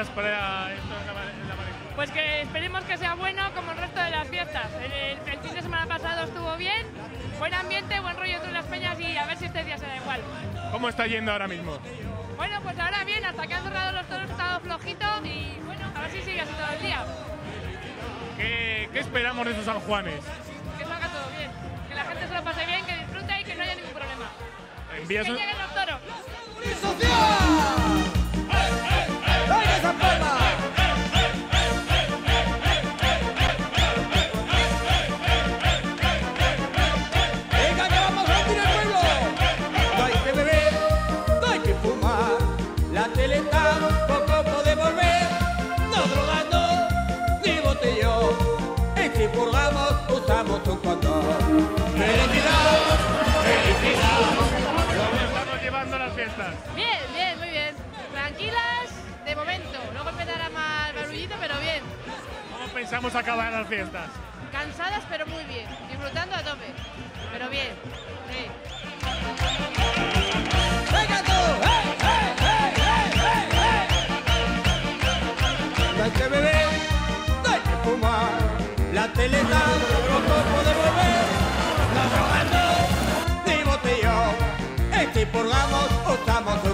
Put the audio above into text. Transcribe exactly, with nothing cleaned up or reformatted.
esperas para esto en la, en la Marisma? Pues que esperemos que sea bueno como el resto de las fiestas. El, el, el fin de semana pasado estuvo bien, buen ambiente, buen rollo entre las peñas y a ver si este día será igual. ¿Cómo está yendo ahora mismo? Bueno, pues ahora bien, hasta que han cerrado los toros ha estado flojito y bueno, a ver si sigue así todo el día. ¿Qué, qué esperamos de esos San Juanes? Que salga todo bien, que la gente se lo pase bien, que disfrute y que no haya ningún problema. Envías Que un... lleguen los toros. Venga, que vamos a tirar el pueblo. No hay que beber, no hay que fumar. La tele está, poco podemos ver. No drogando, ni botellón. Y si purgamos, usamos un condón. ¡Felicidad! ¡Felicidad! ¿Cómo estamos llevando las fiestas? Bien, bien, muy bien. Tranquilas, de momento. Luego empezará más barullito, pero bien. ¿Cómo pensamos acabar las fiestas? Cansadas, pero muy bien. Disfrutando a tope. Pero bien. Sí. ¡Venga tú! ¡Hey, hey, hey, hey, hey, hey! No hay que beber, no hay que fumar. La tele está, poco podemos ver. No drogando, ni botellón. Y si purgamos, usamos